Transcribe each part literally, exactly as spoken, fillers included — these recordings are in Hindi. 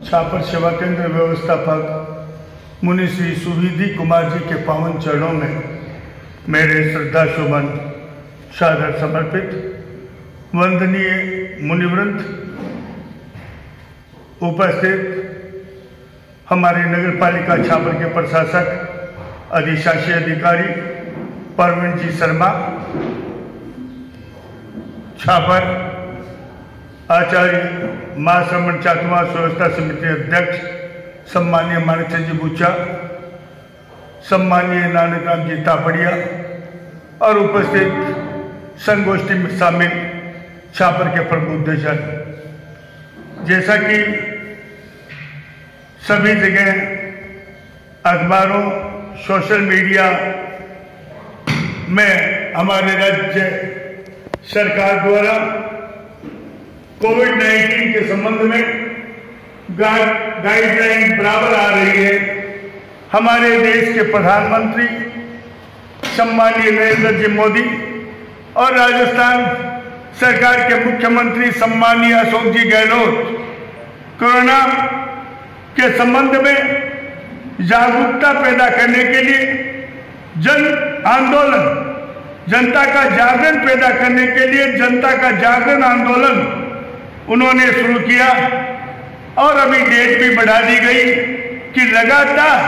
छापर सेवा केंद्र व्यवस्थापक मुनि श्री सुविधि कुमार जी के पावन चरणों में मेरे श्रद्धा सुमन सादर समर्पित। वंदनीय मुनिवृंद, उपस्थित हमारे नगर पालिका छापर के प्रशासक अधिशासी अधिकारी परवीन जी शर्मा, छापर आचार्य महाश्रमण चातुर्मास व्यवस्था समिति अध्यक्ष सम्मानीय माणिक चंद जी बूचा, सम्मानीय नानक राम जी तापड़िया और उपस्थित संगोष्ठी में शामिल छापर के प्रबुद्धजन। जैसा कि सभी जगह अखबारों, सोशल मीडिया में हमारे राज्य सरकार द्वारा कोविड नाइन्टीन के संबंध में गाइडलाइन बराबर आ रही है। हमारे देश के प्रधानमंत्री सम्मानीय नरेंद्र जी मोदी और राजस्थान सरकार के मुख्यमंत्री सम्मानीय अशोक जी गहलोत कोरोना के संबंध में जागरूकता पैदा करने के लिए जन आंदोलन, जनता का जागरण पैदा करने के लिए जनता का जागरण आंदोलन उन्होंने शुरू किया और अभी डेट भी बढ़ा दी गई कि लगातार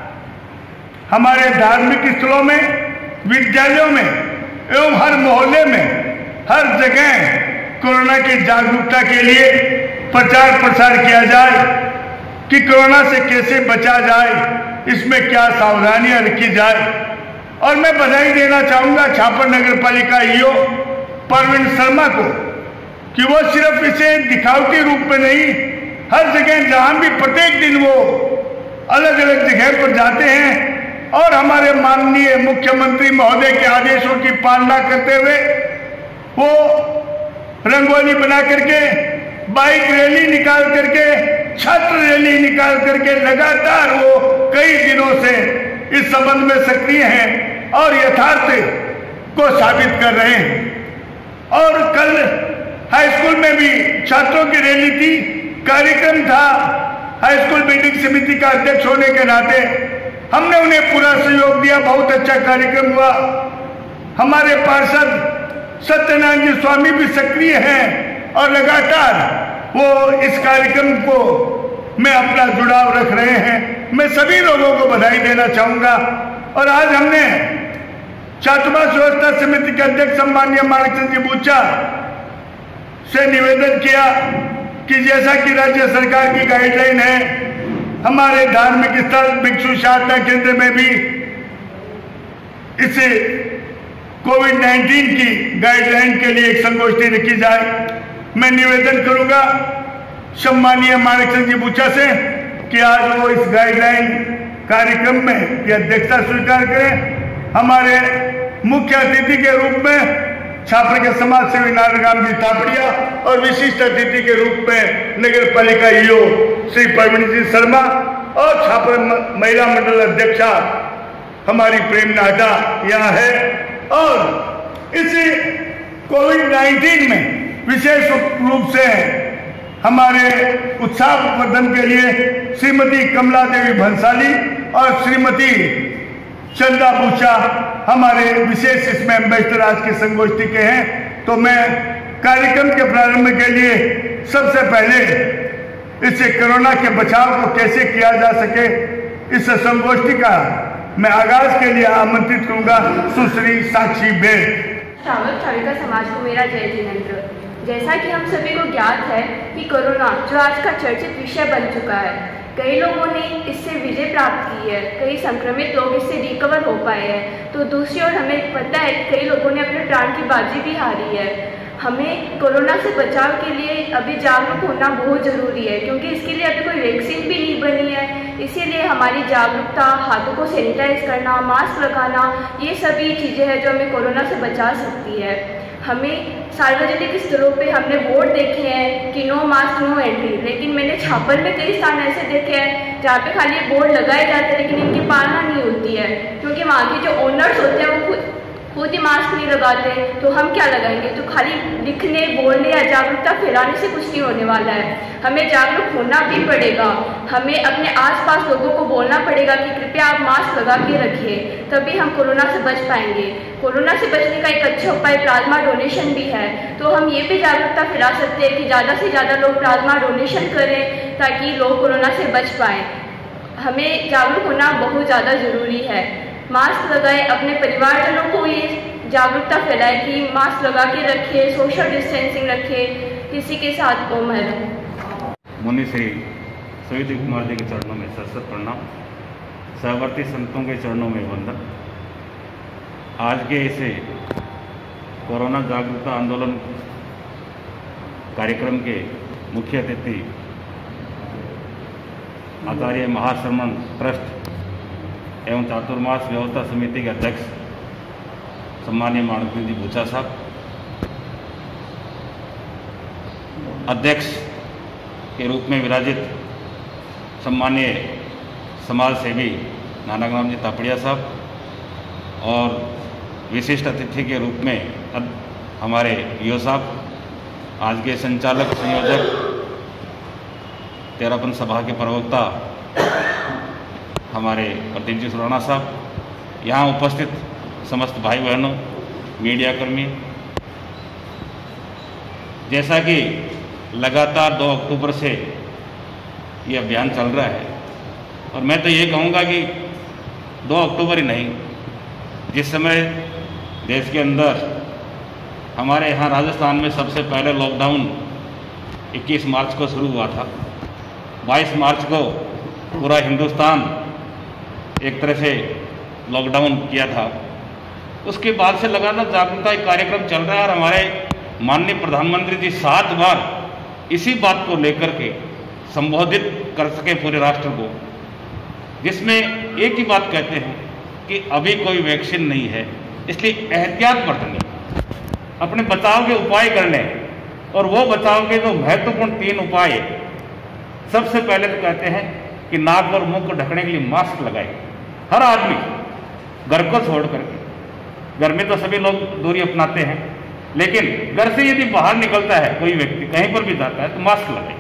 हमारे धार्मिक स्थलों में, विद्यालयों में एवं हर मोहल्ले में, हर जगह कोरोना की जागरूकता के लिए प्रचार प्रसार किया जाए कि कोरोना से कैसे बचा जाए, इसमें क्या सावधानियां रखी जाए। और मैं बधाई देना चाहूंगा छापर नगर पालिका ईओ परवीन शर्मा को कि वो सिर्फ इसे दिखावटी रूप में नहीं, हर जगह जहां भी प्रत्येक दिन वो अलग अलग जगह पर जाते हैं और हमारे माननीय मुख्यमंत्री महोदय के आदेशों की पालना करते हुए वो रंगोली बना करके, बाइक रैली निकाल करके, छात्र रैली निकाल करके लगातार वो कई दिनों से इस संबंध में सक्रिय हैं और यथार्थ को साबित कर रहे हैं। और कल हाई स्कूल में भी छात्रों की रैली थी, कार्यक्रम था। हाई स्कूल बिल्डिंग समिति का अध्यक्ष होने के नाते हमने उन्हें पूरा सहयोग दिया, बहुत अच्छा कार्यक्रम हुआ। हमारे पार्षद सत्यनारायण जी स्वामी भी सक्रिय हैं और लगातार वो इस कार्यक्रम को में अपना जुड़ाव रख रहे हैं। मैं सभी लोगों को बधाई देना चाहूंगा। और आज हमने चातुर्मास व्यवस्था समिति के अध्यक्ष सम्मानीय माणिक चंद जी बूचा से निवेदन किया कि जैसा कि राज्य सरकार की गाइडलाइन है, हमारे धार्मिक स्थल भिक्षु साधना केंद्र में भी इसे कोविड नाइन्टीन की गाइडलाइन के लिए एक संगोष्ठी रखी जाए। मैं निवेदन करूंगा सम्मानीय माणिक चंद जी बूचा से कि आज वो इस गाइडलाइन कार्यक्रम में की अध्यक्षता स्वीकार करें। हमारे मुख्य अतिथि के रूप में छापर के समाज सेवी नानक राम जी तापड़िया और विशिष्ट अतिथि के रूप में नगर पालिका ईओ श्री परवीन जी शर्मा और छापर महिला मंडल अध्यक्षा हमारी प्रेम नाटा यहाँ है। और इस कोविड नाइन्टीन में विशेष रूप से हमारे उत्साह वर्धन के लिए श्रीमती कमला देवी भंसाली और श्रीमती चंदा बूचा हमारे विशेष इसमें एम्बेसडर आज की संगोष्ठी के हैं। तो मैं कार्यक्रम के प्रारंभ के लिए सबसे पहले इससे कोरोना के बचाव को कैसे किया जा सके, इस संगोष्ठी का मैं आगाज के लिए आमंत्रित करूंगा सुश्री साक्षी बेग। श्रावक श्राविका समाज को मेरा जय जिनेंद्र। जैसा कि हम सभी को ज्ञात है कि कोरोना जो आज का चर्चित विषय बन चुका है, कई लोगों ने इससे विजय प्राप्त की है, कई संक्रमित लोग इससे रिकवर हो पाए हैं, तो दूसरी ओर हमें पता है कि कई लोगों ने अपने प्राण की बाजी भी हारी है। हमें कोरोना से बचाव के लिए अभी जागरूक होना बहुत ज़रूरी है, क्योंकि इसके लिए अभी कोई वैक्सीन भी नहीं बनी है। इसीलिए हमारी जागरूकता, हाथों को सैनिटाइज करना, मास्क लगाना, ये सभी चीज़ें हैं जो हमें कोरोना से बचा सकती है। हमें सार्वजनिक स्थलों पे हमने बोर्ड देखे हैं कि नो मास्क नो एंट्री, लेकिन मैंने छापर में कई स्थान ऐसे देखे हैं जहाँ पे खाली बोर्ड लगाए जाते हैं लेकिन इनकी पालना नहीं होती है, क्योंकि वहाँ के जो ओनर्स होते हैं वो खुद खुद ही मास्क नहीं लगाते तो हम क्या लगाएंगे। तो खाली लिखने, बोलने या जागरूकता फैलाने से कुछ नहीं होने वाला है। हमें जागरूक होना भी पड़ेगा। हमें अपने आसपास लोगों को बोलना पड़ेगा कि कृपया आप मास्क लगा के रखिए, तभी हम कोरोना से बच पाएंगे। कोरोना से बचने का एक अच्छा उपाय प्लाज्मा डोनेशन भी है, तो हम ये भी जागरूकता फैला सकते हैं कि ज़्यादा से ज़्यादा लोग प्लाज्मा डोनेशन करें ताकि लोग कोरोना से बच पाएँ। हमें जागरूक होना बहुत ज़्यादा ज़रूरी है। मास्क लगाएं, अपने परिवारजनों को ये जागरूकता फैलाए कि मास्क लगा के रखिए, सोशल डिस्टेंसिंग रखिए, किसी के साथ ओ मत। मुनि श्री सुविधि कुमार जी के चरणों में सरस्वत प्रणाम, सहवर्ती संतों के चरणों में वंदन। आज के इसे कोरोना जागरूकता आंदोलन कार्यक्रम के मुख्य अतिथि आचार्य महाश्रमण ट्रस्ट एवं चातुर्मास व्यवस्था समिति के अध्यक्ष सम्मानीय माननीय जी बूचा साहब, अध्यक्ष के रूप में विराजित सम्मानीय समाज सेवी नानाग्राम जी तापड़िया साहब, और विशिष्ट अतिथि के रूप में हमारे ईओ साहब, आज के संचालक संयोजक तेरापन सभा के प्रवक्ता हमारे प्रदीप जी सुराना साहब, यहाँ उपस्थित समस्त भाई बहनों, मीडियाकर्मी। जैसा कि लगातार दो अक्टूबर से ये अभियान चल रहा है, और मैं तो ये कहूँगा कि दो अक्टूबर ही नहीं, जिस समय देश के अंदर हमारे यहाँ राजस्थान में सबसे पहले लॉकडाउन इक्कीस मार्च को शुरू हुआ था, बाईस मार्च को पूरा हिंदुस्तान एक तरह से लॉकडाउन किया था। उसके बाद से लगातार जागरूकता कार्यक्रम चल रहा है, और हमारे माननीय प्रधानमंत्री जी सात बार इसी बात को लेकर के संबोधित कर सके पूरे राष्ट्र को, जिसमें एक ही बात कहते हैं कि अभी कोई वैक्सीन नहीं है, इसलिए एहतियात बरतनी, अपने बचाव के उपाय करने, और वो बचाव के जो महत्वपूर्ण तीन उपाय, सबसे पहले तो कहते हैं कि नाक और मुंह को ढकने के लिए मास्क लगाए हर आदमी, घर को छोड़ करके। घर में तो सभी लोग दूरी अपनाते हैं, लेकिन घर से यदि बाहर निकलता है कोई व्यक्ति, कहीं पर भी जाता है, तो मास्क लगाए।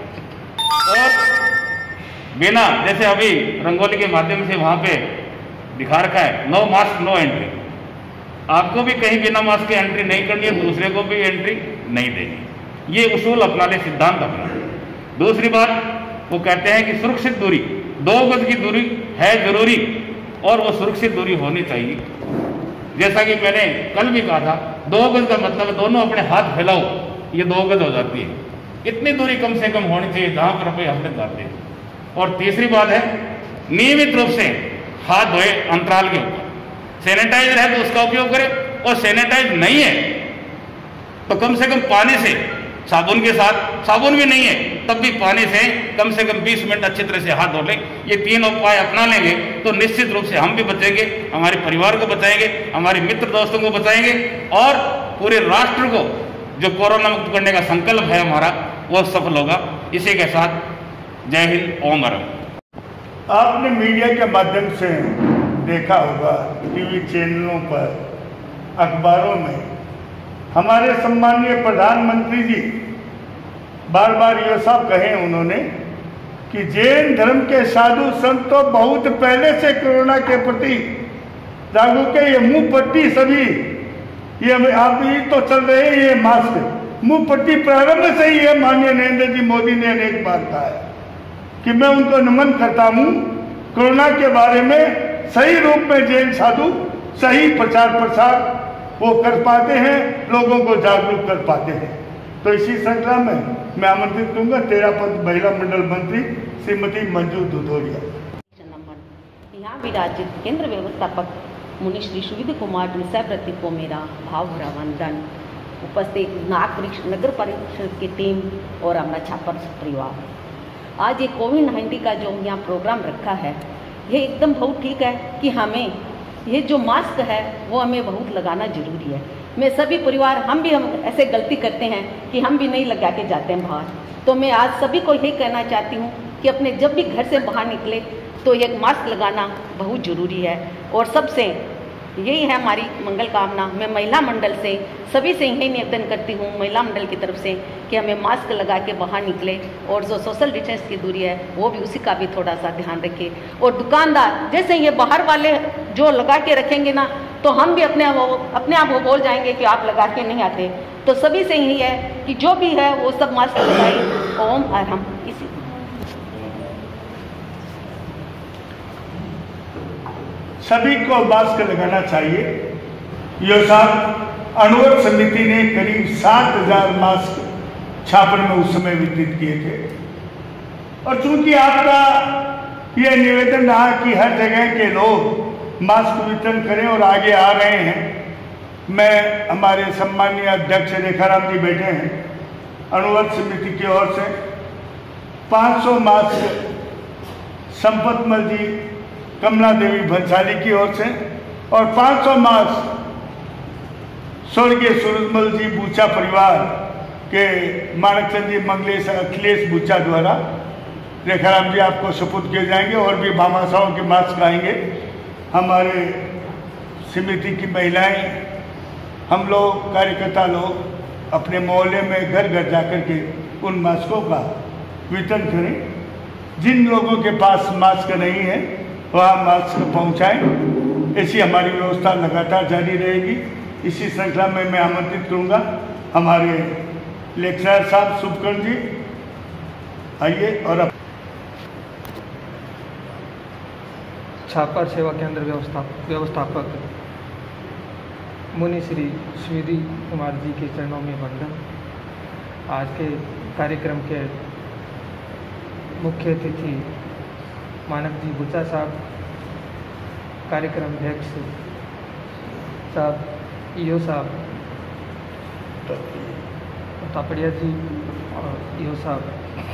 और बिना, जैसे अभी रंगोली के माध्यम से वहाँ पे दिखा रखा है, नो मास्क नो एंट्री, आपको भी कहीं बिना मास्क के एंट्री नहीं करनी है, दूसरे को भी एंट्री नहीं देनी। ये उसूल अपना ले, सिद्धांत अपना ले। दूसरी बात, वो कहते हैं कि सुरक्षित दूरी, दो गज की दूरी है जरूरी, और वो सुरक्षित दूरी होनी चाहिए। जैसा कि मैंने कल भी कहा था, दो गज का मतलब दोनों अपने हाथ फैलाओ, ये दो गज हो जाती है। इतनी दूरी कम से कम होनी चाहिए जहां पर अपने हम जाते हैं। और तीसरी बात है, नियमित रूप से हाथ धोए अंतराल के ऊपर। सैनिटाइजर है तो उसका उपयोग करें, और सैनिटाइज नहीं है तो कम से कम पानी से, साबुन के साथ, साबुन भी नहीं है तब भी पानी से कम से कम बीस मिनट अच्छी तरह से हाथ धो लें। ये तीन उपाय अपना लेंगे तो निश्चित रूप से हम भी बचेंगे, हमारे परिवार को बचाएंगे, हमारे मित्र दोस्तों को बचाएंगे, और पूरे राष्ट्र को जो कोरोना मुक्त करने का संकल्प है हमारा, वो सफल होगा। इसी के साथ जय हिंद, ओम अरम। आपने मीडिया के माध्यम से देखा होगा, टीवी चैनलों पर, अखबारों में, हमारे सम्मानीय प्रधानमंत्री जी बार बार ये सब कहे उन्होंने कि जैन धर्म के साधु संत तो बहुत पहले से कोरोना के प्रति जागरूक है। ये मुंह पट्टी सभी, ये आप ही तो चल रहे हैं, ये मास्क मुंह पट्टी प्रारंभ से ही है। माननीय नरेंद्र जी मोदी ने अनेक बार कहा है कि मैं उनको नमन करता हूँ, कोरोना के बारे में सही रूप में जैन साधु सही प्रचार प्रसार वो कर पाते हैं, लोगों को जागरूक कर पाते हैं। तो इसी श्रृंखला में मैं आमंत्रित करूंगा तेरापंथ महिला मंडल मंत्री श्रीमती मंजू दुधोरिया। यहाँ विराजित केंद्र व्यवस्थापक मुनि श्री सुविधि कुमार जी प्रति को मेरा भाव भरा वंदन। उपस्थित नागरिक नगर परिषद की टीम और हमारा छापर परिवार, आज ये कोविड नाइन्टीन का जो यहाँ प्रोग्राम रखा है, ये एकदम बहुत ठीक है कि हमें ये जो मास्क है वो हमें बहुत लगाना जरूरी है। मैं सभी परिवार, हम भी हम ऐसे गलती करते हैं कि हम भी नहीं लगा के जाते हैं बाहर, तो मैं आज सभी को यही कहना चाहती हूँ कि अपने जब भी घर से बाहर निकले तो एक मास्क लगाना बहुत ज़रूरी है। और सबसे यही है हमारी मंगल कामना। मैं महिला मंडल से सभी से यही निवेदन करती हूँ, महिला मंडल की तरफ से, कि हमें मास्क लगा के बाहर निकले और जो सोशल डिस्टेंस की दूरी है वो भी उसी का भी थोड़ा सा ध्यान रखें। और दुकानदार जैसे ये बाहर वाले जो लगा के रखेंगे ना, तो हम भी अपने अपने आप वो बोल जाएंगे कि आप लगा के नहीं आते। तो सभी से यही है कि जो भी है वो सब मास्क लगाए। ओम और हम इसी सभी को मास्क लगाना चाहिए। योसाब अणुवत समिति ने करीब सात हजार मास्क छापर में उस समय वितरित किए थे। और चूंकि आपका यह निवेदन रहा कि हर जगह के लोग मास्क वितरण करें और आगे आ रहे हैं, मैं हमारे सम्मानीय अध्यक्ष रेखाराम जी बैठे हैं, अणुवत समिति की ओर से पाँच सौ मास्क संपतमल जी, कमला देवी भंसाली की ओर से और पाँच सौ मास्क स्वर्गीय सूरजमल जी बूचा परिवार के माणकचंद जी, मंगलेश, अखिलेश बूचा द्वारा रेखाराम जी आपको सुपुर्द किए जाएंगे। और भी भामाशाहों के मास्क आएंगे। हमारे समिति की महिलाएं, हम लोग कार्यकर्ता लोग अपने मोहल्ले में घर घर जाकर के उन मास्कों का वितरण करें। जिन लोगों के पास मास्क नहीं है वहाँ मास्क पहुँचाएं। ऐसी हमारी व्यवस्था लगातार जारी रहेगी। इसी श्रृंखला में मैं आमंत्रित करूँगा हमारे लेक्चरर साहब शुभकर्ण जी, आइए। और अब छापर सेवा केंद्र व्यवस्था व्यवस्थापक मुनि श्री सुविधि कुमार जी के चरणों में वंदन। आज के कार्यक्रम के मुख्य अतिथि मानक जी बूचा साहब, कार्यक्रम अध्यक्ष साहब, ईओ साहब तापड़िया जी और ईओ साहब,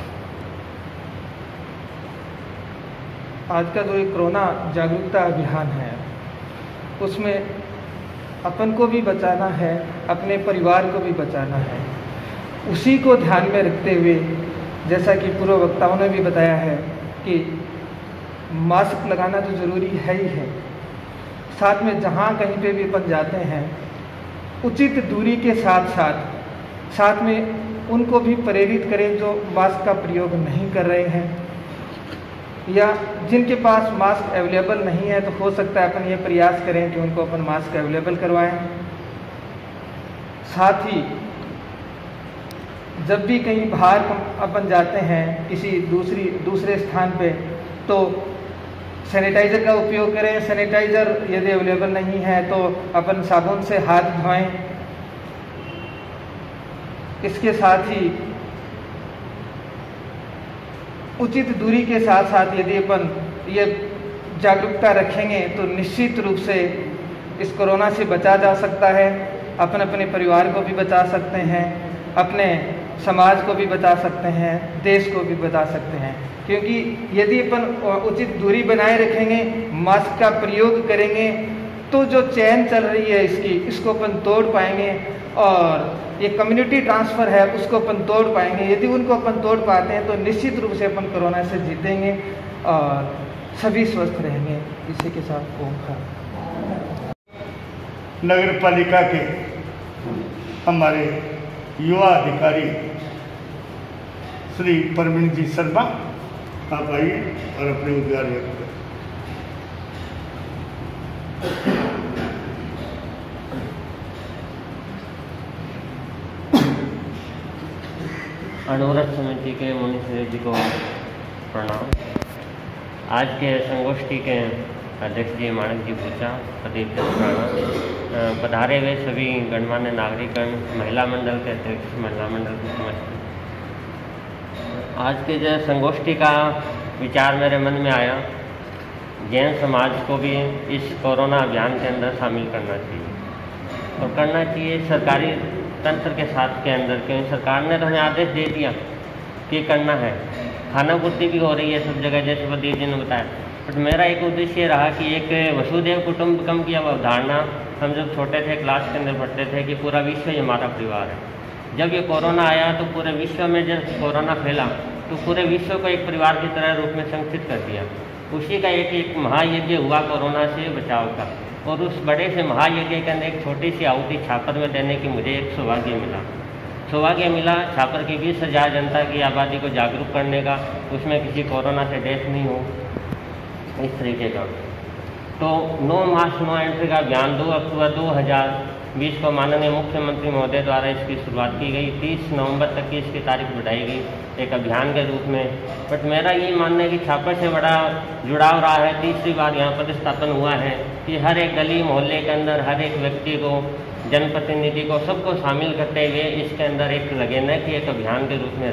आज का जो ये कोरोना जागरूकता अभियान है उसमें अपन को भी बचाना है, अपने परिवार को भी बचाना है। उसी को ध्यान में रखते हुए जैसा कि पूर्व वक्ताओं ने भी बताया है कि मास्क लगाना तो ज़रूरी है ही है, साथ में जहाँ कहीं पे भी अपन जाते हैं उचित दूरी के साथ साथ साथ में उनको भी प्रेरित करें जो मास्क का प्रयोग नहीं कर रहे हैं या जिनके पास मास्क अवेलेबल नहीं है, तो हो सकता है अपन ये प्रयास करें कि उनको अपन मास्क अवेलेबल करवाएं। साथ ही जब भी कहीं बाहर अपन जाते हैं किसी दूसरी दूसरे स्थान पे, तो सैनिटाइज़र का उपयोग करें। सैनिटाइज़र यदि अवेलेबल नहीं है तो अपन साबुन से हाथ धोएं। इसके साथ ही उचित दूरी के साथ साथ यदि अपन ये जागरूकता रखेंगे तो निश्चित रूप से इस कोरोना से बचा जा सकता है। अपन अपने परिवार को भी बचा सकते हैं, अपने समाज को भी बचा सकते हैं, देश को भी बचा सकते हैं। क्योंकि यदि अपन उचित दूरी बनाए रखेंगे, मास्क का प्रयोग करेंगे, तो जो चैन चल रही है इसकी इसको अपन तोड़ पाएंगे और ये कम्युनिटी ट्रांसफ़र है उसको अपन तोड़ पाएंगे। यदि उनको अपन तोड़ पाते हैं तो निश्चित रूप से अपन कोरोना से जीतेंगे और सभी स्वस्थ रहेंगे। इसी के साथ ओम खान। नगर पालिका के हमारे युवा अधिकारी श्री परवीन जी शर्मा, आप आइए और अपने उद्गार व्यक्त करें। अणुव्रत समिति के मुनि जी को प्रणाम। आज के संगोष्ठी के अध्यक्ष जी माणक जी बूचा, प्रदीप राणा, पधारे हुए सभी गणमान्य नागरिकगण, महिला मंडल के अध्यक्ष, महिला मंडल की समस्त, आज के जो संगोष्ठी का विचार मेरे मन में आया, जैन समाज को भी इस कोरोना अभियान के अंदर शामिल करना चाहिए और करना चाहिए सरकारी तंत्र के साथ के अंदर, क्योंकि सरकार ने तो हमें आदेश दे दिया कि करना है। खाना पूर्ति भी हो रही है सब जगह, जैसे प्रदीप जी ने बताया। बट मेरा एक उद्देश्य रहा कि एक वसुधैव कुटुंबकम की अब अवधारणा हम जब छोटे थे क्लास के अंदर पढ़ते थे कि पूरा विश्व ही हमारा परिवार है। जब ये कोरोना आया तो पूरे विश्व में जब कोरोना फैला तो पूरे विश्व को एक परिवार की तरह रूप में संगठित कर दिया। उसी का एक एक महायज्ञ हुआ कोरोना से बचाव का, और उस बड़े से महायज्ञ के अंदर एक छोटी सी आहुति छापर में देने की मुझे एक सौभाग्य मिला सौभाग्य मिला छापर की बीस हज़ार जनता की आबादी को जागरूक करने का, उसमें किसी कोरोना से डेथ नहीं हो, इस तरीके का। तो नो मास्क नो एंट्री का अभियान दो अक्टूबर दो हज़ार बीस को माननीय मुख्यमंत्री महोदय द्वारा इसकी शुरुआत की गई। तीस नवंबर तक की इसकी तारीख बढ़ाई गई एक अभियान के रूप में। बट मेरा ये मानना है कि छापर से बड़ा जुड़ाव रहा है, तीसरी बार यहाँ पर स्थापन हुआ है कि हर एक गली मोहल्ले के अंदर हर एक व्यक्ति को, जनप्रतिनिधि को, सबको शामिल करते हुए इसके अंदर एक लगे न कि एक अभियान के रूप में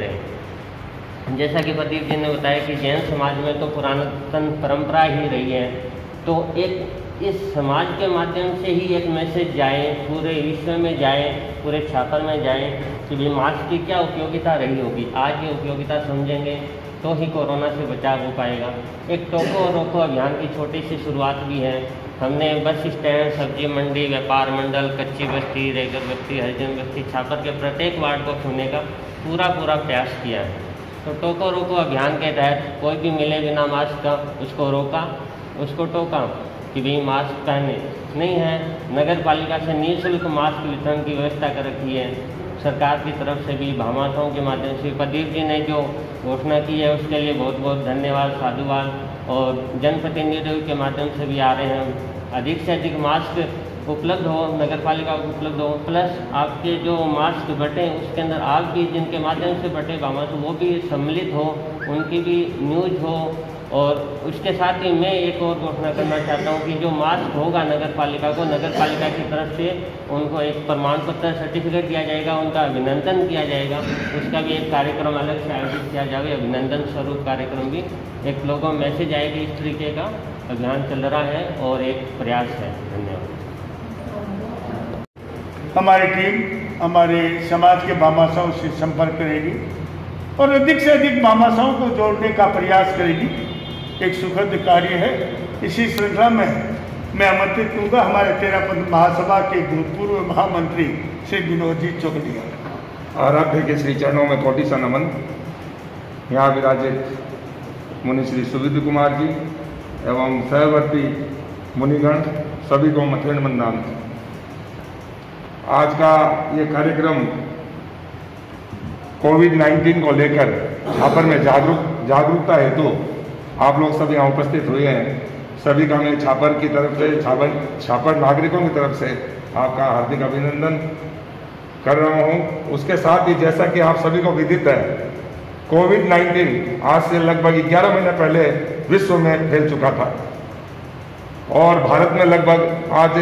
रहे। जैसा कि प्रदीप जी ने बताया कि जैन समाज में तो पुरातन परंपरा ही रही है, तो एक इस समाज के माध्यम से ही एक मैसेज जाए, पूरे विश्व में जाए, पूरे छापर में जाए कि भी मास्क की क्या उपयोगिता रही होगी। आज ये उपयोगिता समझेंगे तो ही कोरोना से बचाव हो पाएगा। एक टोको और रोको अभियान की छोटी सी शुरुआत भी है। हमने बस स्टैंड, सब्जी मंडी, व्यापार मंडल, कच्ची बस्ती, रेगर बस्ती, हरिजन बस्ती, छापर के प्रत्येक वार्ड को छूने का पूरा पूरा प्रयास किया है। तो टोको रोको अभियान के तहत कोई भी मिले बिना मास्क का उसको रोका, उसको टोका कि भाई मास्क पहने नहीं है। नगर पालिका से निःशुल्क मास्क वितरण की व्यवस्था कर रखी है सरकार की तरफ से भी, भामाशाहों के माध्यम से। प्रदीप जी ने जो घोषणा की है उसके लिए बहुत बहुत धन्यवाद, साधुवाद। और जनप्रतिनिधियों के माध्यम से भी आ रहे हैं, अधिक से अधिक मास्क उपलब्ध हो, नगर पालिका को उपलब्ध हो, प्लस आपके जो मास्क बटें उसके अंदर आप भी जिनके माध्यम से बटे भामाशाह वो भी सम्मिलित हो, उनकी भी न्यूज हो। और उसके साथ ही मैं एक और घोषणा करना चाहता हूँ कि जो मास्क होगा नगर पालिका को, नगर पालिका की तरफ से उनको एक प्रमाण पत्र, सर्टिफिकेट दिया जाएगा, उनका अभिनंदन किया जाएगा। उसका भी एक कार्यक्रम अलग से आयोजित किया जाए, अभिनंदन स्वरूप कार्यक्रम भी। एक लोगों में मैसेज आएगी, इस तरीके का अभियान चल रहा है और एक प्रयास है। धन्यवाद। हमारी टीम हमारे समाज के भामाशाहों से संपर्क करेगी और अधिक से अधिक भामाशाहों को जोड़ने का प्रयास करेगी। एक सुखद कार्य है। इसी श्रृंखला में मैं आमंत्रित करूँगा हमारे तेरापंथ महासभा के भूतपूर्व महामंत्री श्री विनोद जी चौगलिया। आराध्य के श्री चरणों में कोटि सा नमन। यहाँ विराजित मुनि श्री सुविध कुमार जी एवं सहवर्ती मुनिगण सभी को मथेण वंदन। आज का ये कार्यक्रम कोविड नाइन्टीन को लेकर छापर में जागरूक जागरूकता हेतु तो आप लोग सब यहाँ उपस्थित हुए हैं। सभी का मैं छापर की तरफ से, छापर छापर नागरिकों की तरफ से आपका हार्दिक अभिनंदन कर रहा हूँ। उसके साथ ही जैसा कि आप सभी को विदित है, कोविड नाइन्टीन आज से लगभग ग्यारह महीने पहले विश्व में फैल चुका था और भारत में लगभग आज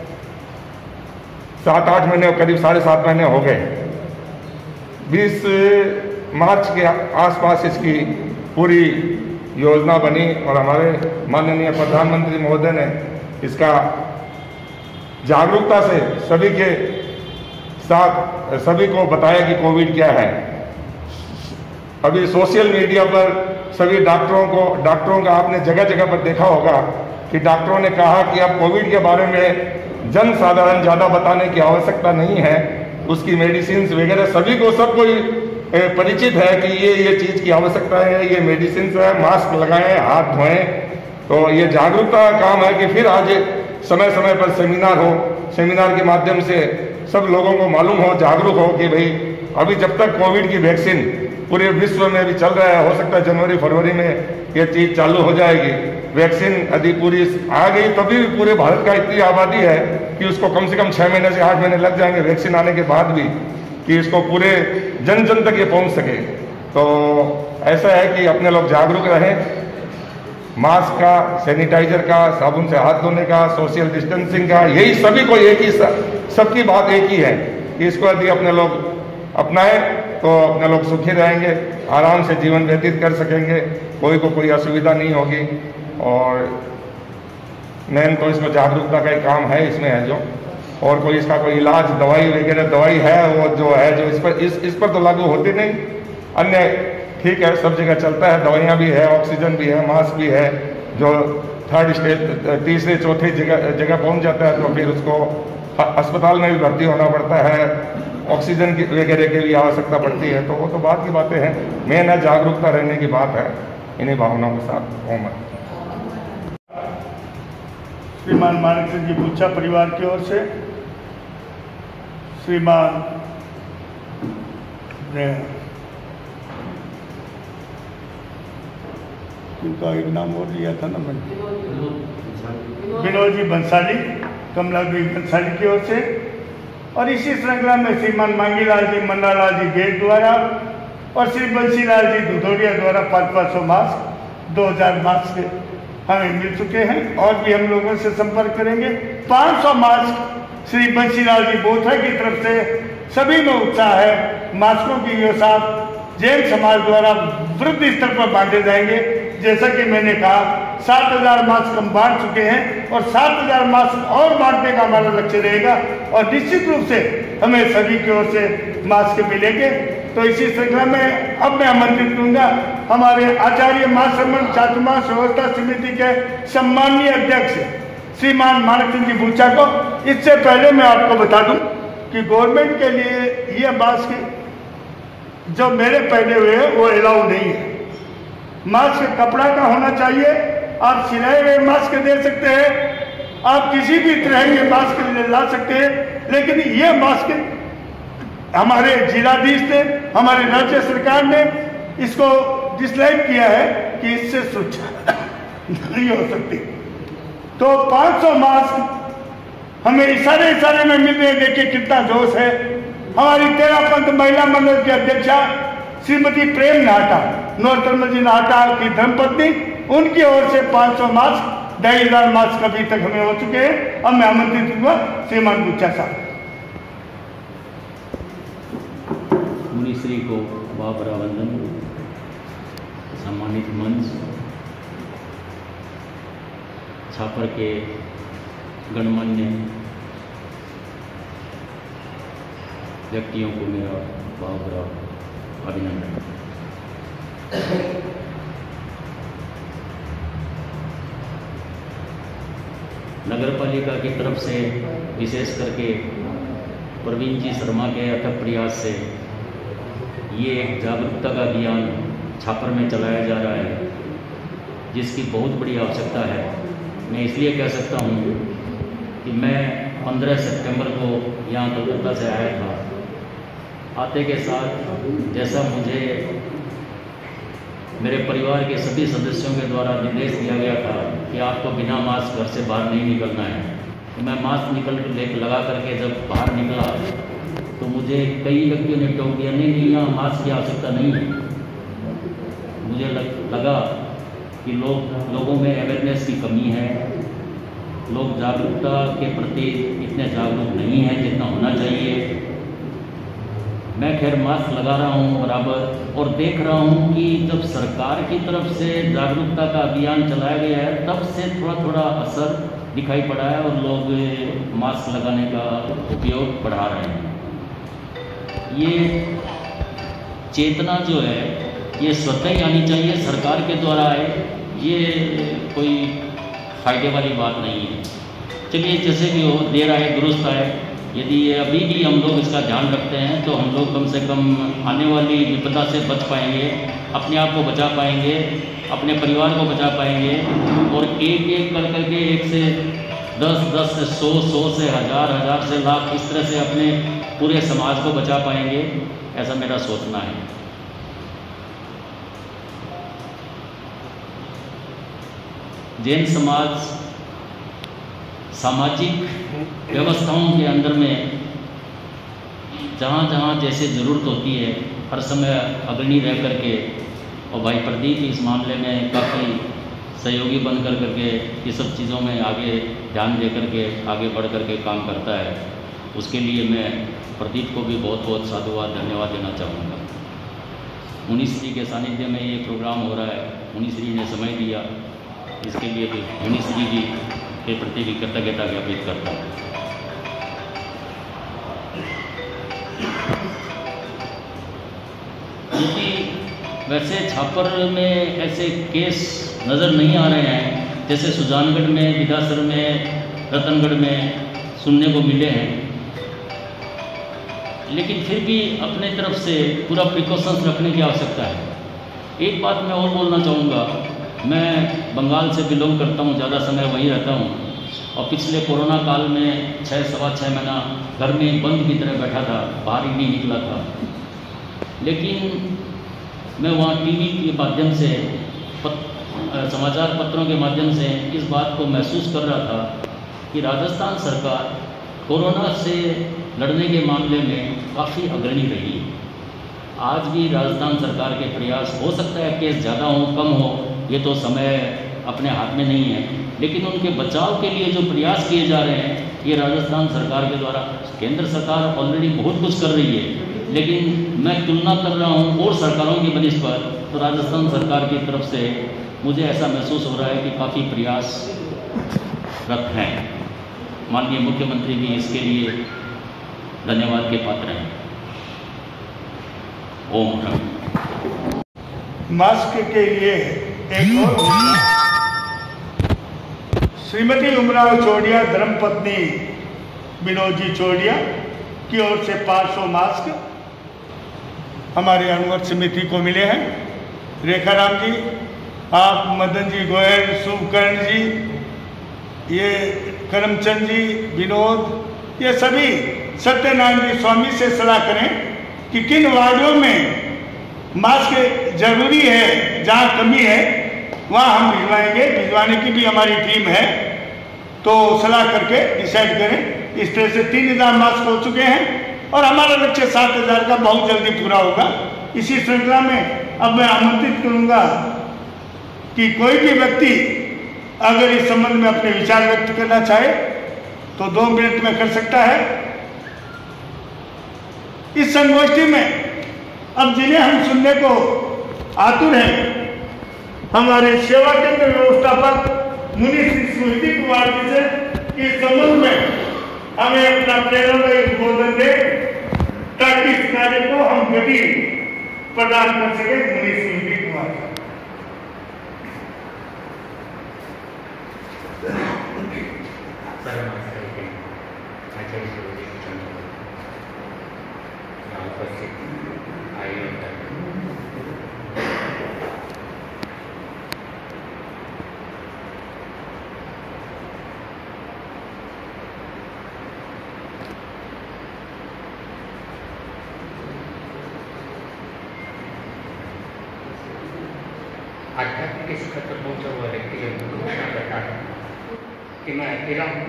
सात आठ महीने, करीब साढ़े सात महीने हो गए। बीस मार्च के आसपास इसकी पूरी योजना बनी और हमारे माननीय प्रधानमंत्री महोदय ने इसका जागरूकता से सभी के साथ सभी को बताया कि कोविड क्या है। अभी सोशल मीडिया पर सभी डॉक्टरों को डॉक्टरों का आपने जगह जगह पर देखा होगा कि डॉक्टरों ने कहा कि अब कोविड के बारे में जन साधारण ज़्यादा बताने की आवश्यकता नहीं है। उसकी मेडिसिन वगैरह सभी को सब कोई परिचित है कि ये ये चीज़ की आवश्यकता है, ये मेडिसिन है, मास्क लगाएं, हाथ धोएं। तो ये जागरूकता का काम है कि फिर आज समय समय पर सेमिनार हो, सेमिनार के माध्यम से सब लोगों को मालूम हो, जागरूक हो कि भाई अभी जब तक कोविड की वैक्सीन पूरे विश्व में भी चल रहा है, हो सकता है जनवरी फरवरी में ये चीज़ चालू हो जाएगी। वैक्सीन यदि पूरी आ गई तभी भी पूरे भारत का इतनी आबादी है कि उसको कम से कम छः महीने से आठ महीने लग जाएंगे वैक्सीन आने के बाद भी, कि इसको पूरे जन जन तक ये पहुंच सके। तो ऐसा है कि अपने लोग जागरूक रहें, मास्क का, सैनिटाइजर का, साबुन से हाथ धोने का, सोशल डिस्टेंसिंग का, यही सभी को एक ही, सबकी बात एक ही है कि इसको यदि अपने लोग अपनाएं तो अपने लोग सुखी रहेंगे, आराम से जीवन व्यतीत कर सकेंगे, कोई को कोई असुविधा नहीं होगी। और मेन तो इसमें जागरूकता का ही काम है, इसमें है जो, और कोई इसका कोई इलाज दवाई वगैरह दवाई है वो जो है जो इस पर इस इस पर तो लागू होती नहीं। अन्य ठीक है, सब जगह चलता है, दवाइयाँ भी है, ऑक्सीजन भी है, मास्क भी है। जो थर्ड स्टेज, तीसरे चौथे जगह जगह पहुंच जाता है तो फिर उसको अस्पताल में भी भर्ती होना पड़ता है, ऑक्सीजन की वगैरह की भी आवश्यकता पड़ती है। तो वो तो बात की बातें हैं, मेन है जागरूकता रहने की बात है। इन्हीं भावनाओं के साथ हूँ मैं। श्रीमान माणिक सिंह जी बूचा परिवार की ओर से, श्रीमान उनका एक नाम और लिया था ना मैंने, विनोद जी बंसाली, कमला जी बंसाली की ओर से, और इसी श्रृंखला में श्रीमान मांगीलाल जी मन्नालाल जी गेट द्वारा और श्री बंसीलाल जी दुधौरिया द्वारा पाँच पाँच सौ मास्क दो हजार मास्क हमें मिल चुके हैं और भी हम लोगों से संपर्क करेंगे। पाँच सौ मास्क श्री बंसीलाल जी बोथरा की तरफ से सभी में उत्साह है। मास्कों की ये साथ जैन समाज द्वारा वृद्धि स्तर पर बांटे जाएंगे। जैसा कि मैंने कहा, सात हजार मास्क हम बांट चुके हैं और सात हजार मास्क और बांटने का हमारा लक्ष्य रहेगा और निश्चित रूप से हमें सभी की ओर से मास्क मिलेंगे। तो इसी श्रृंखला में अब मैं आमंत्रित करूंगा हमारे आचार्य महासम्मान छात्रमास व्यवस्था समिति के सम्माननीय अध्यक्ष श्रीमान माणिक सिंह जी बूचा को। इससे पहले मैं आपको बता दूं कि गवर्नमेंट के लिए ये मास्क जो मेरे पहने हुए हैं वो अलाउ नहीं है। मास्क कपड़ा का होना चाहिए। आप सिलाए हुए मास्क दे सकते हैं, आप किसी भी तरह के मास्क ला सकते हैं, लेकिन ये मास्क हमारे जिलाधीश ने, हमारे राज्य सरकार ने इसको डिसलाइक किया है कि इससे सुरक्षा नहीं हो सकती। तो पाँच सौ मास्क हमें इशारे इशारे में मिल रहे, देखिए कितना जोश है। हमारी तेरा पंथ महिला मंडल की अध्यक्षा श्रीमती प्रेम नाहटा, नौतरमल जी नाहटा की धर्मपत्नी, उनकी ओर से पाँच सौ मास्क ढाई हजार मास्क अभी तक हमें हो चुके हैं। अब मैं आमंत्रित हुआ श्रीमान बूचा साहब। मुनिश्री को बाबरा वंदन, सम्मानित मंच, छापर के गणमान्य व्यक्तियों को मेरा बाबरा अभिनंदन। नगर पालिका की तरफ से विशेष करके प्रवीण जी शर्मा के अथक प्रयास से ये एक जागरूकता का अभियान छापर में चलाया जा रहा है, जिसकी बहुत बड़ी आवश्यकता है। मैं इसलिए कह सकता हूँ कि मैं पंद्रह सितंबर को यहाँ कलकत्ता से आया था। आते के साथ जैसा मुझे मेरे परिवार के सभी सदस्यों के द्वारा निर्देश दिया गया था कि आपको बिना मास्क घर से बाहर नहीं निकलना है, तो मैं मास्क निकल ले लगा करके जब बाहर निकला तो मुझे कई व्यक्तियों ने टोक दिया, नहीं नहीं यहाँ मास्क की आवश्यकता नहीं है। मुझे लग, लगा कि लोग लोगों में अवेयरनेस की कमी है, लोग जागरूकता के प्रति इतने जागरूक नहीं हैं जितना होना चाहिए। मैं खैर मास्क लगा रहा हूँ बराबर, और देख रहा हूँ कि जब सरकार की तरफ से जागरूकता का अभियान चलाया गया है तब से थोड़ा थोड़ा असर दिखाई पड़ा है और लोग मास्क लगाने का उपयोग बढ़ा रहे हैं। ये चेतना जो है ये स्वतः ही आनी चाहिए, सरकार के द्वारा आए, ये कोई फायदे वाली बात नहीं है। चलिए जैसे भी हो, देर आए दुरुस्त आए। यदि ये अभी भी हम लोग इसका ध्यान रखते हैं तो हम लोग कम से कम आने वाली विपदा से बच पाएंगे, अपने आप को बचा पाएंगे, अपने परिवार को बचा पाएंगे, और एक एक कर करके एक से दस, दस से सौ, सौ से हज़ार, हज़ार से लाख, इस तरह से अपने पूरे समाज को बचा पाएंगे, ऐसा मेरा सोचना है। जैन समाज सामाजिक व्यवस्थाओं के अंदर में जहाँ जहाँ जैसे ज़रूरत होती है हर समय अग्रणी रह करके, और भाई प्रदीप इस मामले में काफ़ी सहयोगी बन कर करके ये सब चीज़ों में आगे ध्यान दे करके आगे बढ़ करके काम करता है। उसके लिए मैं प्रदीप को भी बहुत बहुत साधुवाद धन्यवाद देना चाहूँगा। मुनिश्री के सानिध्य में ये प्रोग्राम हो रहा है, मुनिश्री ने समय दिया, इसके लिए भी मुनिश्री जी के प्रति भी कृतज्ञता ज्ञापित करता हूँ। क्योंकि वैसे छापर में ऐसे केस नज़र नहीं आ रहे हैं जैसे सुजानगढ़ में, विधासर में, रतनगढ़ में सुनने को मिले हैं, लेकिन फिर भी अपने तरफ से पूरा प्रिकॉशंस रखने की आवश्यकता है। एक बात मैं और बोलना चाहूँगा, मैं बंगाल से बिलोंग करता हूँ, ज़्यादा समय वहीं रहता हूँ। और पिछले कोरोना काल में छः सवा छः महीना घर में बंद की तरह बैठा था, बाहर ही नहीं निकला था। लेकिन मैं वहाँ टीवी के माध्यम से पत, समाचार पत्रों के माध्यम से इस बात को महसूस कर रहा था कि राजस्थान सरकार कोरोना से लड़ने के मामले में काफ़ी अग्रणी रही है। आज भी राजस्थान सरकार के प्रयास, हो सकता है केस ज़्यादा हो कम हो, ये तो समय अपने हाथ में नहीं है, लेकिन उनके बचाव के लिए जो प्रयास किए जा रहे हैं ये राजस्थान सरकार के द्वारा, केंद्र सरकार ऑलरेडी बहुत कुछ कर रही है, लेकिन मैं तुलना कर रहा हूँ और सरकारों की बनिश पर, तो राजस्थान सरकार की तरफ से मुझे ऐसा महसूस हो रहा है कि काफ़ी प्रयासरत हैं। माननीय मुख्यमंत्री भी इसके लिए धन्यवाद के पात्र हैं। ओम नमः। मास्क के लिए एक और श्रीमती उमराव चौड़िया धर्मपत्नी विनोद जी चौड़िया की ओर से पाँच सौ मास्क हमारे अनुवर्त समिति को मिले हैं। रेखाराम जी, आप, मदन जी गोयल, शुभकर्ण जी, ये करमचंद जी, विनोद, ये सभी सत्यनारायण जी स्वामी से सलाह करें कि किन वार्डों में मास्क जरूरी है, जहाँ कमी है वहाँ हम भिजवाएंगे। भिजवाने की भी हमारी टीम है, तो सलाह करके डिसाइड करें। इस तरह से तीन हज़ार मास्क हो चुके हैं और हमारा लक्ष्य सात हज़ार का बहुत जल्दी पूरा होगा। इसी श्रृंखला में अब मैं आमंत्रित करूँगा कि कोई भी व्यक्ति अगर इस संबंध में अपने विचार व्यक्त करना चाहे तो दो मिनट में कर सकता है। इस संगोष्ठी में अब जिन्हें हम सुनने को आतुर हैं, हमारे सेवा केंद्र व्यवस्थापक मुनीश सुविधि कुमार जी से इस संबंध में हमें अपना प्रेरणादायी उद्बोधन दे, ताकि इस कार्य को हम गति प्रदान कर सके। मुनीश सुविधि कुमार जी। आध्यात्मिक के शिखर पर पहुंचा हुआ व्यक्ति जब घोषणा करता है कि मैं अकेला हूँ,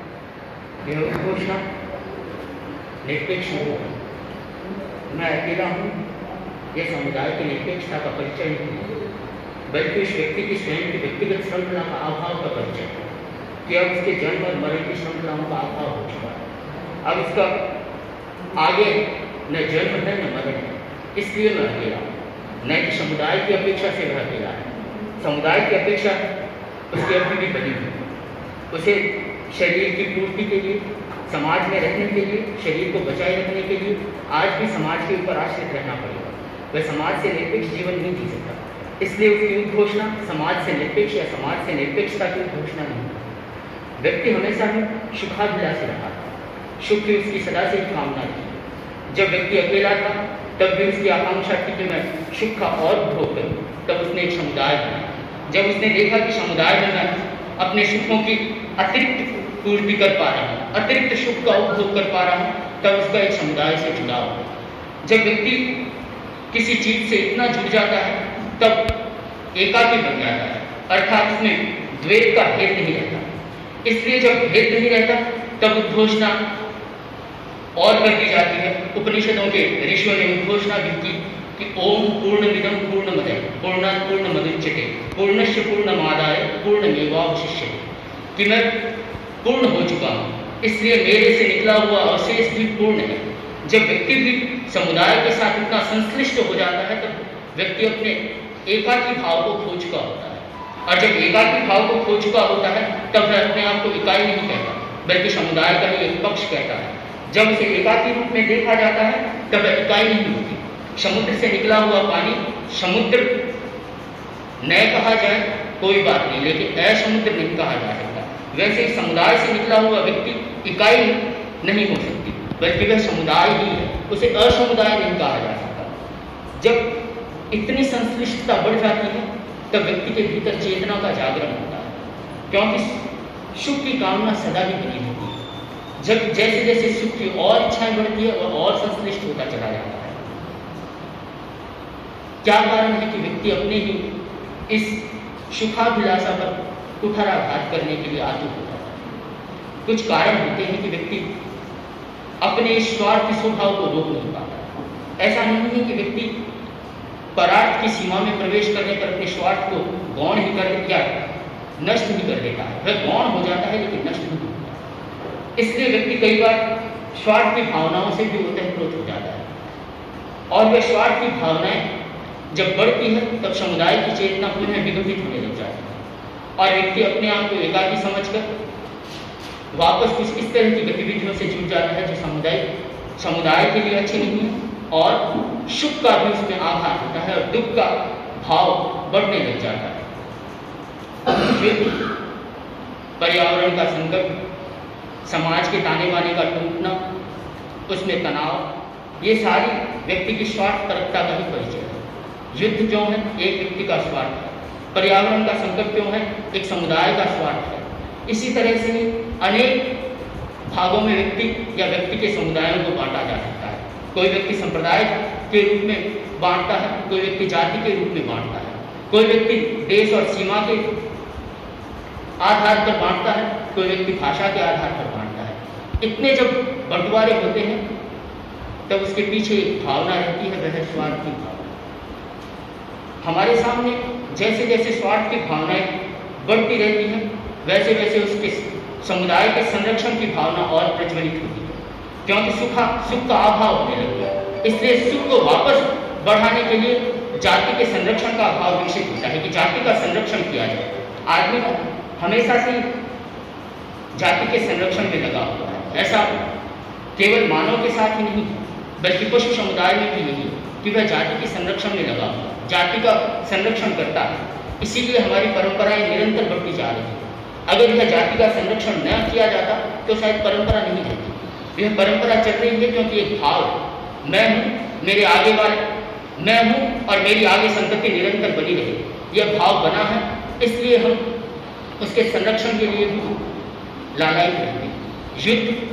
यह घोषणा निरपेक्ष हो, मैं अकेला हूँ, यह समुदाय की निरपेक्षता का परिचय नहीं है, बल्कि उस व्यक्ति की स्वयं की व्यक्तिगत श्रृंखला का अभाव का परिचय है कि अब उसके जन्म और मरण की श्रृंखलाओं का अभाव हो चुका है। अब उसका आगे न जन्म है न मरण है, इसलिए मैं अकेला हूँ। न कि समुदाय की अपेक्षा से वह अकेला है, समुदाय की अपेक्षा उसकी अभी भी बनी हुई, उसे शरीर की पूर्ति के लिए, समाज में रहने के लिए, शरीर को बचाए रखने के लिए आज भी समाज के ऊपर आश्रित रहना पड़ेगा। वह समाज से निरपेक्ष जीवन नहीं जी सकता, इसलिए उसकी उद्घोषणा समाज से निरपेक्ष या समाज से निरपेक्षता की उद्घोषणा नहीं। व्यक्ति हमेशा ही सुखाभिलाषी रहा, सुख की उसकी सदा से ही कामना थी। जब व्यक्ति अकेला था तब भी उसकी आकांक्षा थी कि मैं सुख का और भोग करूं। तब उसने एक समुदाय बनाया। जब उसने देखा कि समुदाय में मैं अपने सुखों की अतिरिक्त पूर्ति कर पा रहा हूँ, अतिरिक्त सुख का उपभोग कर पा रहा हूँ, तब उसका एक समुदाय से जुड़ाव हुआ। जब व्यक्ति किसी चीज से इतना जुड़ जाता है तब एकाकी बन जाता है, अर्थात उसमें द्वैत का भेद नहीं रहता। इसलिए जब भेद नहीं रहता तब उद्घोषणा और कर दी जाती है। उपनिषदों के ऋषियों ने उद्घोषणा भी की कि ओम पूर्णमिदं पूर्णमदः पूर्णात् पूर्णमुदच्यते पूर्णस्य पूर्णमादाय पूर्णमेवावशिष्यते, कि मैं पूर्ण हो चुका हूँ, इसलिए मेरे से निकला हुआ अवशेष भी पूर्ण है। जब व्यक्ति भी समुदाय के साथ इतना संश्लिष्ट हो जाता है तब व्यक्ति अपने एकाकी भाव को खो चुका होता है, और जब एकाकी भाव को खो चुका होता है तब वह अपने आप को इकाई नहीं कहता, बल्कि समुदाय का ही एक पक्ष कहता है। जब उसे एकाकी रूप में देखा जाता है तब वह इकाई नहीं होती। समुद्र से निकला हुआ पानी समुद्र न कहा जाए कोई बात नहीं, लेकिन असमुद्र नहीं कहा जा सकता। वैसे ही समुदाय से निकला हुआ व्यक्ति इकाई नहीं हो सकती, बल्कि वह समुदाय ही है, उसे असमुदाय नहीं कहा जा सकता। जब इतनी संश्लिष्टता बढ़ जाती है तब व्यक्ति के भीतर चेतना का जागरण होता है, क्योंकि सुख की कामना सदा ही बनी रहती है। जब जैसे जैसे सुख की और इच्छाएं बढ़ती है वह और संश्लिष्ट होता चला जाता है। क्या कारण है कि व्यक्ति अपने ही इस सुखाभिलाषा पर कुठाराघात करने के लिए आतुर होता है। कुछ कारण होते हैं कि व्यक्ति अपने स्वार्थी स्वभाव को रोक नहीं पाता। ऐसा नहीं है कि व्यक्ति परार्थ की सीमा में प्रवेश करने पर अपने स्वार्थ को गौण ही कर या नष्ट ही कर देता है। वह गौण हो जाता है लेकिन नष्ट नहीं होता। इसलिए व्यक्ति कई बार स्वार्थ की भावनाओं से भी ओतप्रोत हो जाता है और वह स्वार्थ की भावनाएं जब बढ़ती है तब समुदाय की चेतना पुनः विघटित होने लग जाती है और व्यक्ति अपने आप को एकाकी समझकर वापस कुछ इस तरह की गतिविधियों से जुट जाता है जो समुदाय समुदाय के लिए अच्छी नहीं है और सुख का भी उसमें आभार होता है और दुख का भाव बढ़ने लग जाता है। फिर पर्यावरण का संकट, समाज के ताने बाने का टूटना, उसमें तनाव, ये सारी व्यक्ति की स्वार्थपरकता का ही परिचय है। युद्ध क्यों है? एक व्यक्ति का स्वार्थ है। पर्यावरण का संकट क्यों है? एक समुदाय का स्वार्थ है। इसी तरह से अनेक भागों में व्यक्ति या व्यक्ति के समुदायों को बांटा जा सकता है। कोई व्यक्ति संप्रदाय के रूप में बांटता है, कोई व्यक्ति जाति के रूप में बांटता है, कोई व्यक्ति देश और सीमा के आधार पर बांटता है, कोई व्यक्ति भाषा के आधार पर बांटता है। इतने जब बंटवारे होते हैं तब उसके पीछे एक भावना रहती है, वह स्वार्थ की भावना। हमारे सामने जैसे जैसे स्वार्थ की भावनाएं बढ़ती रहती हैं वैसे वैसे उसके समुदाय के संरक्षण की भावना और प्रज्वलित होती है, क्योंकि सुखा सुख का अभाव होने लग गया। इसलिए सुख को वापस बढ़ाने के लिए जाति के संरक्षण का अभाव विकसित होता है कि जाति का संरक्षण किया जाए। आदमी हमेशा से जाति के संरक्षण में लगा हुआ है। ऐसा केवल मानव के साथ ही नहीं बल्कि पशु समुदाय में भी यही कि वह जाति के संरक्षण में लगा हुआ है, जाति का संरक्षण करता है। इसीलिए हमारी परंपराएं निरंतर बढ़ती जा रही है। अगर यह जाति का संरक्षण न किया जाता तो शायद परंपरा नहीं रहती। यह परंपरा चल रही है क्योंकि एक भाव मैं हूँ, मेरे आगे वाले मैं हूँ और मेरी आगे संतति निरंतर बनी रहे, यह भाव बना है। इसलिए हम उसके संरक्षण के लिए भी लालायित रहते हैं। युद्ध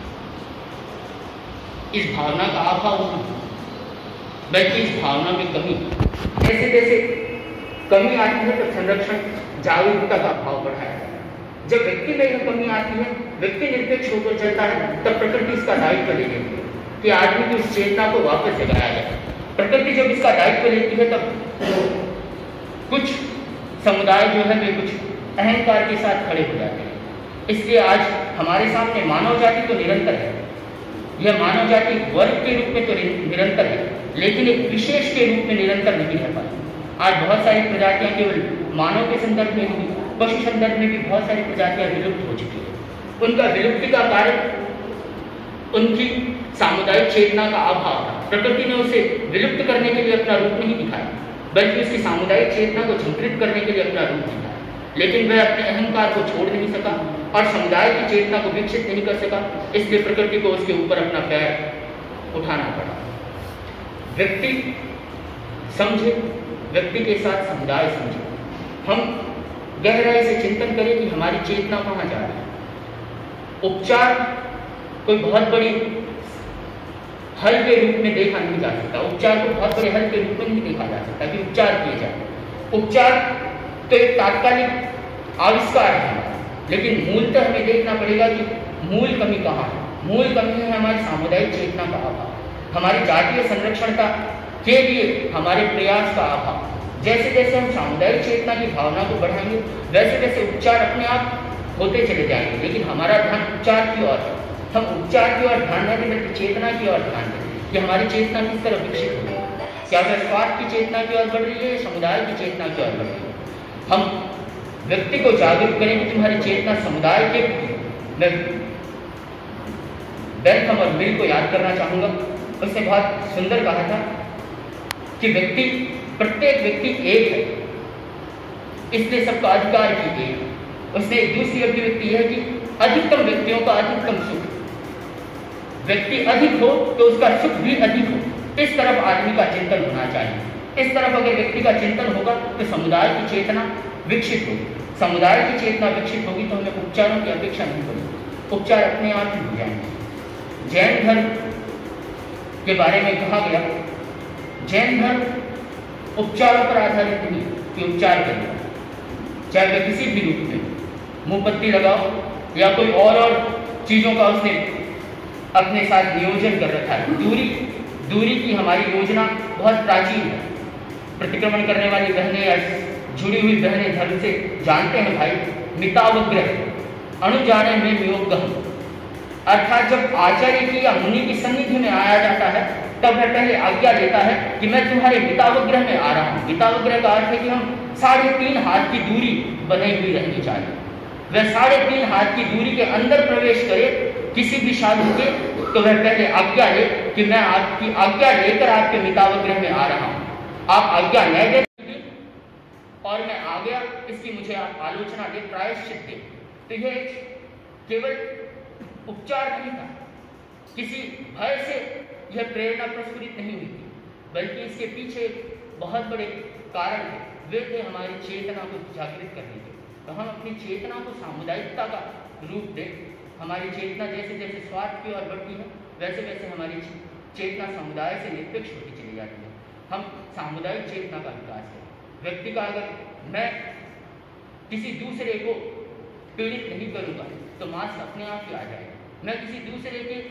इस भावना का अभाव नहीं बल्कि इस भावना में कमी। जैसे जैसे कमी आती है तो संरक्षण जागरूकता का भाव बढ़ाया जाता है। जब व्यक्ति में यह कमी आती है, व्यक्ति निरपेक्ष होकर चलता है, तब प्रकृति इसका दायित्व ले लेती है कि आदमी की उस चेतना को वापस जगाया जाए। प्रकृति जब इसका दायित्व लेती है तब कुछ समुदाय जो है वे कुछ अहंकार के साथ खड़े हो जाते हैं। इसलिए आज हमारे सामने मानव जाति तो निरंतर है, यह मानव जाति वर्ग के रूप में तो निरंतर है, लेकिन एक विशेष के रूप में निरंतर नहीं रह पाती। आज बहुत सारी प्रजातियां केवल मानव के संदर्भ में नहीं, पशु संदर्भ में भी बहुत सारी प्रजातियां विलुप्त हो चुकी है। उनका विलुप्ति का कारण उनकी सामुदायिक चेतना का अभाव था। प्रकृति ने उसे विलुप्त करने के लिए अपना रूप नहीं दिखाया, बल्कि उसकी सामुदायिक चेतना को झंकृत करने के लिए अपना रूप दिखाया। लेकिन वह अपने अहंकार को छोड़ नहीं सका और समुदाय की चेतना को विकसित नहीं कर सका। इसलिए प्रकृति को उसके ऊपर अपना पैर उठाना पड़ा। व्यक्ति समझे, व्यक्ति के साथ समुदाय समझे। हम गहराई से चिंतन करें कि हमारी चेतना कहाँ जा रही है। उपचार कोई बहुत बड़ी हल के रूप में देखा नहीं जा सकता। उपचार को बहुत बड़े हल के रूप में नहीं देखा जा सकता कि उपचार किए जाए। उपचार तो एक तात्कालिक आविष्कार है, लेकिन मूलतः हमें देखना पड़ेगा कि मूल कमी कहाँ है। मूल कमी है हमारी सामुदायिक चेतना का अभाव, हमारी जातीय संरक्षण का के लिए हमारे प्रयास का अभाव। जैसे जैसे हम सामुदायिक चेतना की भावना को बढ़ाएंगे वैसे वैसे उपचार अपने आप होते चले जाएंगे, लेकिन हमारा ध्यान उपचार की ओर है। हम उपचार की ओर ध्यान दें बल्कि चेतना की ओर ध्यान दें कि हमारी चेतना किस तरह विकसित हो रही है। क्या वह स्वार्थ की चेतना की ओर बढ़ रही है, समुदाय की चेतना की ओर बढ़ रही है। हम व्यक्ति को जागरूक करें कि तुम्हारी चेतना समुदाय के। मैं बेंथम और मिल को याद करना चाहूँगा। उसने बहुत सुंदर कहा था कि व्यक्ति प्रत्येक व्यक्ति एक है, इसलिए सबका अधिकार की एक। उसने एक दूसरी अभिव्यक्ति है कि अधिकतम व्यक्तियों का अधिकतम सुख। व्यक्ति अधिक हो तो उसका सुख भी अधिक हो। इस तरफ आदमी का चिंतन होना चाहिए। इस तरफ अगर व्यक्ति का चिंतन होगा तो समुदाय की चेतना विकसित होगी, समुदाय की चेतना विकसित होगी तो हमें उपचारों की अपेक्षा नहीं पड़ेगी, उपचार अपने आप ही हो जाएंगे। जैन धर्म के बारे में कहा गया, जैन धर्म उपचारों पर आधारित नहीं कि उपचार करेगा, चाहे वह किसी भी रूप में, मुंह पत्ती लगाओ या कोई और और चीजों का उसने अपने साथ नियोजन कर रखा है। दूरी दूरी की हमारी योजना बहुत प्राचीन है। प्रतिक्रमण करने वाली बहनें या जुड़ी हुई बहनें धर्म से जानते हैं भाई, मितावग्रह अणुजाने में वियोगम, अर्थात जब आचार्य की या मुनि की सन्निधि में आया जाता है तब वह पहले आज्ञा देता है कि मैं तुम्हारे मितावग्रह में आ रहा हूँ। मितावग्रह का अर्थ है कि हम साढ़े तीन हाथ की दूरी बनी हुई रहनी चाहिए। वह साढ़े तीन हाथ की दूरी के अंदर प्रवेश करे किसी भी साधु के तो वह पहले आज्ञा ले कि मैं आपकी आज्ञा लेकर आपके मितावग्रह में आ रहा हूँ। आप आज्ञा न दे और मैं आ गया, इसकी मुझे आप आलोचना दे, प्रायश्चित दे, तो यह केवल उपचार नहीं था, किसी भय से यह प्रेरणा प्रस्फुरित नहीं हुई थी, बल्कि इसके पीछे बहुत बड़े कारण थे। वे थे हमारी चेतना को जागृत करने के। तो हम अपनी चेतना को सामुदायिकता का रूप दें। हमारी चेतना जैसे जैसे स्वार्थ की ओर बढ़ती है वैसे वैसे हमारी चेतना समुदाय से निरपेक्ष होती चली जाती है। हम सामुदायिक चेतना का विकास करें। व्यक्ति का अगर मैं किसी दूसरे को पीड़ित नहीं करूंगा तो मास्क अपने आप ही आ जाएगा। मैं किसी दूसरे के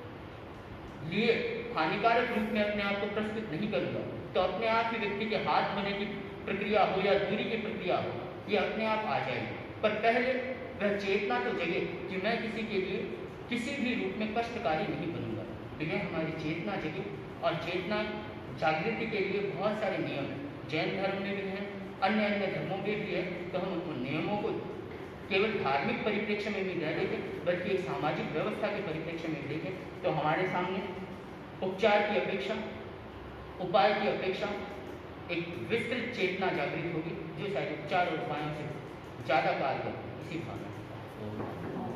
लिए हानिकारक रूप में अपने आप को प्रस्तुत नहीं करूंगा तो अपने आप ही व्यक्ति के हाथ धोने की प्रक्रिया हो या दूरी की प्रक्रिया हो, ये अपने आप आ जाएगी। पर पहले वह चेतना तो जगे कि मैं किसी के लिए किसी भी रूप में कष्टकारी नहीं बनूंगा। तो यह हमारी चेतना जगे, और चेतना जागृति के लिए बहुत सारे नियम हैं, जैन धर्म में भी हैं, अन्य अन्य धर्मों में भी है। तो हम उन नियमों को केवल धार्मिक परिप्रेक्ष्य में भी न देखें बल्कि एक सामाजिक व्यवस्था के परिप्रेक्ष्य में देखें तो हमारे सामने उपचार की अपेक्षा, उपाय की अपेक्षा एक विस्तृत चेतना जागृत होगी जो शायद उपचार और उपायों से ज़्यादा कारगर इसी भावना।